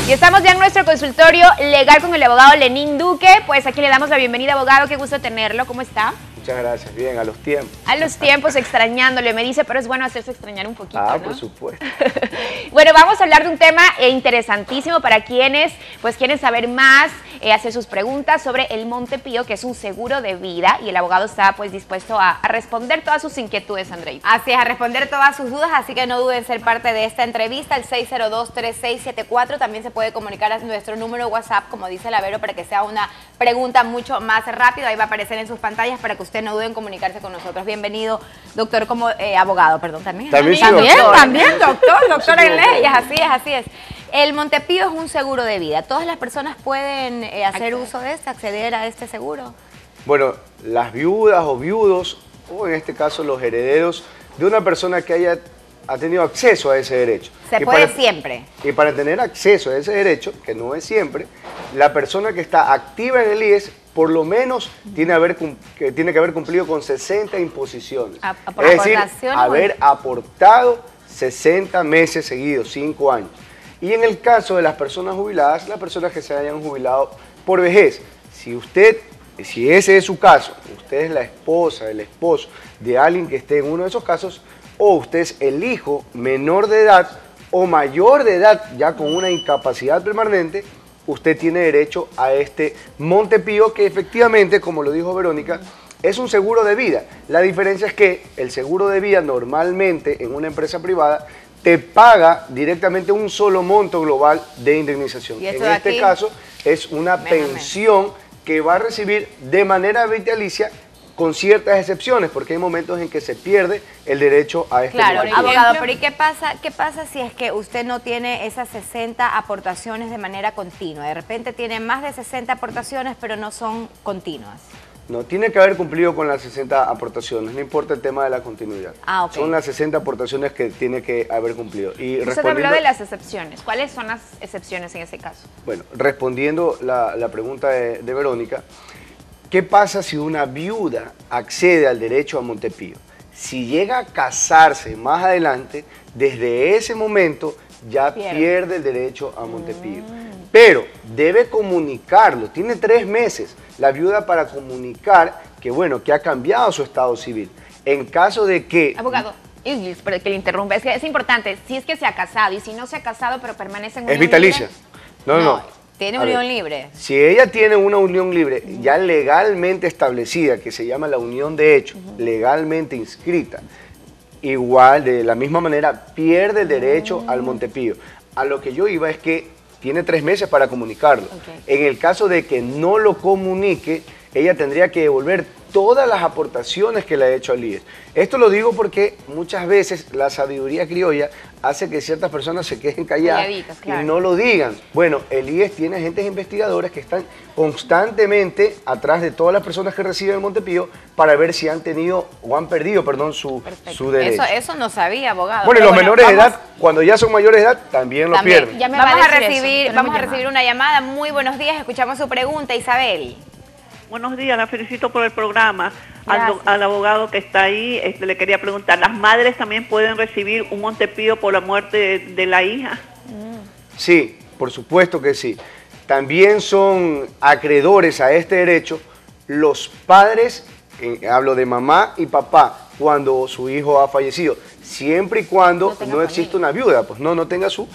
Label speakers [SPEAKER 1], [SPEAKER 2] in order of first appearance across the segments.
[SPEAKER 1] Y estamos ya en nuestro consultorio legal con el abogado Lenín Duque. Pues aquí le damos la bienvenida, abogado. Qué gusto tenerlo. ¿Cómo está?
[SPEAKER 2] Muchas gracias. Bien, a los tiempos.
[SPEAKER 1] A los tiempos, extrañándole, me dice, pero es bueno hacerse extrañar un poquito, ¿no?
[SPEAKER 2] Por supuesto.
[SPEAKER 1] Bueno, vamos a hablar de un tema interesantísimo para quienes pues quieren saber más, hacer sus preguntas sobre el Montepío, que es un seguro de vida, y el abogado está pues dispuesto a responder todas sus inquietudes, Andrei.
[SPEAKER 3] Así es, a responder todas sus dudas, así que no duden en ser parte de esta entrevista, el 602-3674. También se puede comunicar a nuestro número de WhatsApp, como dice la Vero, para que sea una pregunta mucho más rápida. Ahí va a aparecer en sus pantallas para que usted no dude en comunicarse con nosotros. Bienvenido, doctor, como abogado, perdón, también. También, doctor en leyes, así es. El Montepío es un seguro de vida. ¿Todas las personas pueden hacer uso de acceder a este seguro?
[SPEAKER 2] Bueno, las viudas o viudos, o en este caso los herederos de una persona que ha tenido acceso a ese derecho.
[SPEAKER 3] Se puede siempre.
[SPEAKER 2] Y para tener acceso a ese derecho, que no es siempre, la persona que está activa en el IES por lo menos tiene que haber cumplido con 60 imposiciones. Es decir, haber aportado 60 meses seguidos, 5 años. Y en el caso de las personas jubiladas, las personas que se hayan jubilado por vejez, si ese es su caso, usted es la esposa, el esposo de alguien que esté en uno de esos casos, o usted es el hijo menor de edad o mayor de edad ya con una incapacidad permanente, usted tiene derecho a este Montepío, que efectivamente, como lo dijo Verónica, es un seguro de vida. La diferencia es que el seguro de vida normalmente en una empresa privada te paga directamente un solo monto global de indemnización. En este caso es una pensión que va a recibir de manera vitalicia, con ciertas excepciones, porque hay momentos en que se pierde el derecho a este
[SPEAKER 3] Montepío. Abogado, pero ¿y qué pasa si es que usted no tiene esas 60 aportaciones de manera continua? De repente tiene más de 60 aportaciones, pero no son continuas.
[SPEAKER 2] No, tiene que haber cumplido con las 60 aportaciones, no importa el tema de la continuidad. Son las 60 aportaciones que tiene que haber cumplido. Y
[SPEAKER 1] usted habló de las excepciones. ¿Cuáles son las excepciones en ese caso?
[SPEAKER 2] Bueno, respondiendo la pregunta de Verónica, ¿qué pasa si una viuda accede al derecho a Montepío? Si llega a casarse más adelante, desde ese momento ya pierde el derecho a Montepío. Pero debe comunicarlo, tiene 3 meses la viuda para comunicar que, bueno, que ha cambiado su estado civil. En caso de que...
[SPEAKER 1] Abogado, pero que le interrumpa, es que es importante, si es que se ha casado y si no se ha casado pero permanece en unión
[SPEAKER 2] libre... Es vitalicia. No.
[SPEAKER 3] Tiene unión libre.
[SPEAKER 2] Si ella tiene una unión libre ya legalmente establecida, que se llama la unión de hecho, legalmente inscrita, igual, de la misma manera, pierde el derecho al Montepío. A lo que yo iba es que tiene 3 meses para comunicarlo. En el caso de que no lo comunique, ella tendría que devolver todas las aportaciones que le ha hecho al IES. Esto lo digo porque muchas veces la sabiduría criolla hace que ciertas personas se queden calladas y no lo digan. Bueno, el IES tiene agentes investigadores que están constantemente atrás de todas las personas que reciben el Montepío para ver si han tenido o han perdido, su derecho.
[SPEAKER 3] Eso no sabía, abogado.
[SPEAKER 2] Bueno, y los menores de edad, cuando ya son mayores de edad, también lo pierden.
[SPEAKER 3] Vamos a recibir una llamada. Muy buenos días, escuchamos su pregunta, Isabel.
[SPEAKER 4] Buenos días, la felicito por el programa. Al abogado que está ahí, le quería preguntar, ¿las madres también pueden recibir un Montepío por la muerte de la hija?
[SPEAKER 2] Sí, por supuesto que sí. También son acreedores a este derecho los padres, hablo de mamá y papá, cuando su hijo ha fallecido, siempre y cuando no exista una viuda, pues no tenga su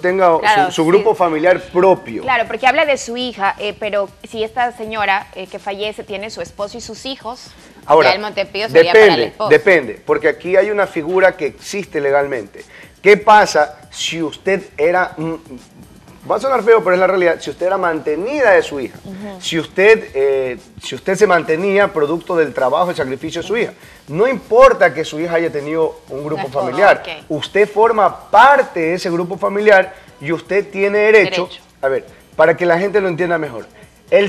[SPEAKER 2] grupo familiar propio.
[SPEAKER 1] Claro, porque habla de su hija, pero si esta señora que fallece tiene su esposo y sus hijos,
[SPEAKER 2] ahora,
[SPEAKER 3] el Montepío sería para el esposo.
[SPEAKER 2] Depende, porque aquí hay una figura que existe legalmente. ¿Qué pasa si usted era... Va a sonar feo, pero es la realidad. Si usted era mantenida de su hija, si usted se mantenía producto del trabajo, el sacrificio de su hija, no importa que su hija haya tenido un grupo familiar, usted forma parte de ese grupo familiar y usted tiene derecho. A ver, para que la gente lo entienda mejor, el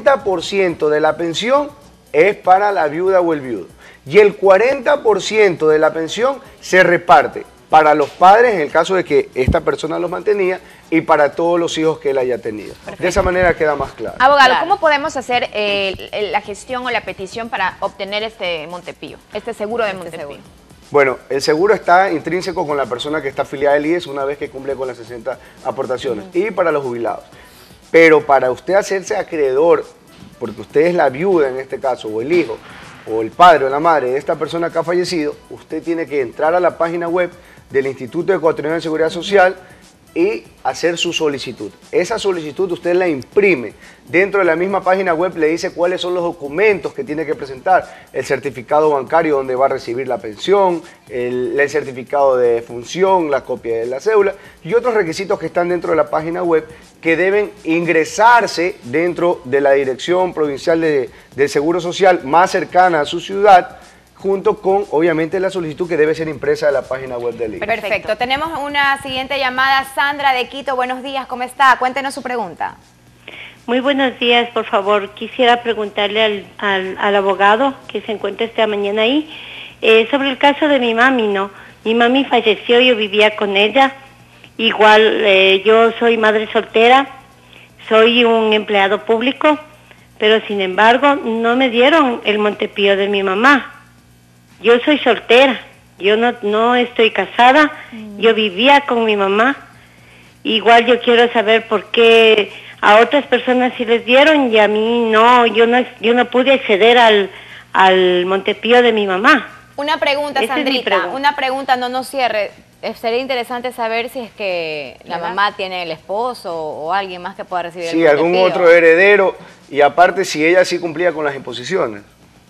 [SPEAKER 2] 60% de la pensión es para la viuda o el viudo y el 40% de la pensión se reparte para los padres en el caso de que esta persona los mantenía y para todos los hijos que él haya tenido. De esa manera queda más claro.
[SPEAKER 1] Abogado, ¿cómo podemos hacer la gestión o la petición para obtener este Montepío, este seguro de Montepío?
[SPEAKER 2] Bueno, el seguro está intrínseco con la persona que está afiliada al IES una vez que cumple con las 60 aportaciones y para los jubilados. Pero para usted hacerse acreedor, porque usted es la viuda en este caso, o el hijo, o el padre o la madre de esta persona que ha fallecido, usted tiene que entrar a la página web del Instituto Ecuatoriano de Seguridad Social y hacer su solicitud. Esa solicitud usted la imprime. Dentro de la misma página web le dice cuáles son los documentos que tiene que presentar. El certificado bancario donde va a recibir la pensión, el certificado de defunción, la copia de la cédula y otros requisitos que están dentro de la página web que deben ingresarse dentro de la Dirección Provincial del Seguro Social más cercana a su ciudad, junto con, obviamente, la solicitud que debe ser impresa de la página web del IES.
[SPEAKER 3] Perfecto. Tenemos una siguiente llamada. Sandra de Quito, buenos días, ¿cómo está? Cuéntenos su pregunta.
[SPEAKER 5] Muy buenos días, por favor. Quisiera preguntarle al abogado que se encuentra esta mañana ahí sobre el caso de mi mami, ¿no? Mi mami falleció, yo vivía con ella. Igual, yo soy madre soltera, soy un empleado público, pero sin embargo no me dieron el Montepío de mi mamá. Yo soy soltera, yo no estoy casada, yo vivía con mi mamá. Igual yo quiero saber por qué a otras personas sí les dieron y a mí no, yo no pude acceder al Montepío de mi mamá.
[SPEAKER 3] Una pregunta, Sandrita, una pregunta, no nos cierre. Sería interesante saber si es que la mamá tiene el esposo o alguien más que pueda recibir el Montepío.
[SPEAKER 2] Sí, algún otro heredero y aparte si ella sí cumplía con las imposiciones.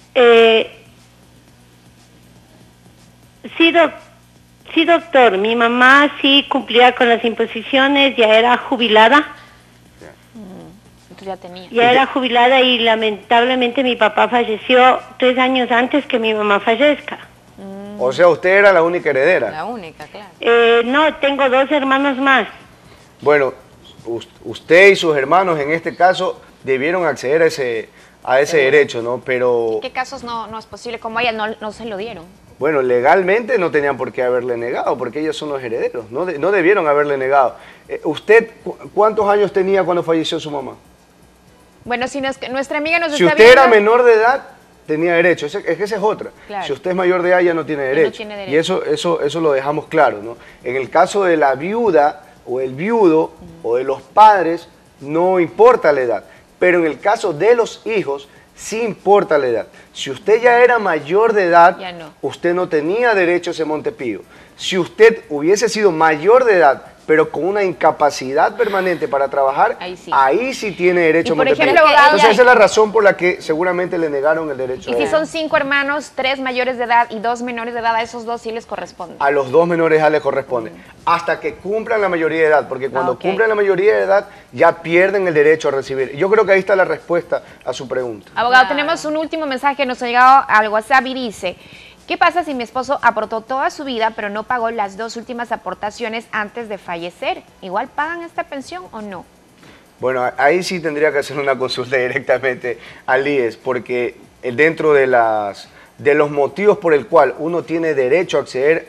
[SPEAKER 5] Sí, doctor, mi mamá sí cumplía con las imposiciones, ya era jubilada.
[SPEAKER 1] Entonces ya tenía.
[SPEAKER 5] Ya era jubilada y lamentablemente mi papá falleció 3 años antes que mi mamá fallezca.
[SPEAKER 2] O sea, usted era la única heredera.
[SPEAKER 3] La única, claro.
[SPEAKER 5] No, tengo 2 hermanos más.
[SPEAKER 2] Bueno, usted y sus hermanos en este caso debieron acceder a ese derecho, ¿no? Pero...
[SPEAKER 1] ¿En qué casos no es posible? Como a ella no se lo dieron.
[SPEAKER 2] Bueno, legalmente no tenían por qué haberle negado, porque ellos son los herederos, no debieron haberle negado. ¿Usted cuántos años tenía cuando falleció su mamá?
[SPEAKER 1] Bueno, si nuestra amiga nos
[SPEAKER 2] si
[SPEAKER 1] está
[SPEAKER 2] usted
[SPEAKER 1] viendo...
[SPEAKER 2] era menor de edad, tenía derecho. Es que esa es otra.
[SPEAKER 1] Claro.
[SPEAKER 2] Si usted es mayor de edad, ya no tiene derecho.
[SPEAKER 1] No tiene derecho.
[SPEAKER 2] Y eso lo dejamos claro, ¿no? En el caso de la viuda o el viudo o de los padres, no importa la edad. Pero en el caso de los hijos, sí importa la edad. Si usted ya era mayor de edad, usted no tenía derecho a ese Montepío. Si usted hubiese sido mayor de edad, pero con una incapacidad permanente para trabajar, ahí sí tiene derecho a Montepío. Entonces esa es la razón por la que seguramente le negaron el derecho.
[SPEAKER 1] Y si son 5 hermanos, 3 mayores de edad y 2 menores de edad, a esos 2 sí les corresponde.
[SPEAKER 2] A los 2 menores de edad les corresponde. Hasta que cumplan la mayoría de edad, porque cuando cumplan la mayoría de edad ya pierden el derecho a recibir. Yo creo que ahí está la respuesta a su pregunta.
[SPEAKER 1] Abogado, tenemos un último mensaje que nos ha llegado al WhatsApp y dice: ¿qué pasa si mi esposo aportó toda su vida pero no pagó las 2 últimas aportaciones antes de fallecer? ¿Igual pagan esta pensión o no?
[SPEAKER 2] Bueno, ahí sí tendría que hacer una consulta directamente al IES, porque dentro de los motivos por el cual uno tiene derecho a acceder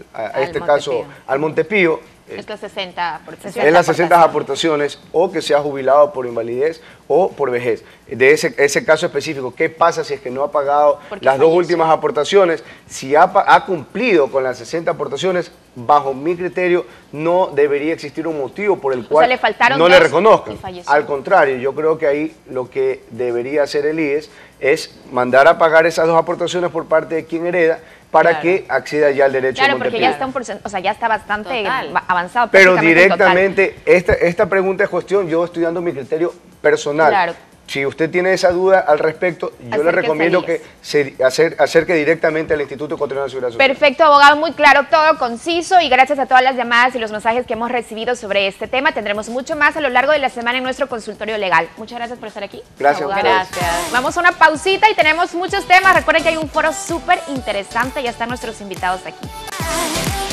[SPEAKER 2] al Montepío,
[SPEAKER 1] es las 60 aportaciones.
[SPEAKER 2] Es las 60 aportaciones, o que sea jubilado por invalidez o por vejez. De ese caso específico, ¿qué pasa si es que no ha pagado las 2 últimas aportaciones? Si ha cumplido con las 60 aportaciones, bajo mi criterio, no debería existir un motivo por el cual no le reconozcan. Al contrario, yo creo que ahí lo que debería hacer el IES es mandar a pagar esas 2 aportaciones por parte de quien hereda, para que acceda ya al derecho a Montepío.
[SPEAKER 1] Porque ya está ya está bastante avanzado.
[SPEAKER 2] Pero directamente, esta pregunta es cuestión, yo estoy dando mi criterio personal.
[SPEAKER 1] Claro.
[SPEAKER 2] Si usted tiene esa duda al respecto, yo le recomiendo que se acerque directamente al Instituto Ecuatoriano de Seguridad Social.
[SPEAKER 1] Perfecto, abogado, muy claro, todo conciso, y gracias a todas las llamadas y los mensajes que hemos recibido sobre este tema. Tendremos mucho más a lo largo de la semana en nuestro consultorio legal. Muchas gracias por estar aquí.
[SPEAKER 2] Gracias.
[SPEAKER 3] Gracias.
[SPEAKER 1] Vamos a una pausita y tenemos muchos temas. Recuerden que hay un foro súper interesante, ya están nuestros invitados aquí.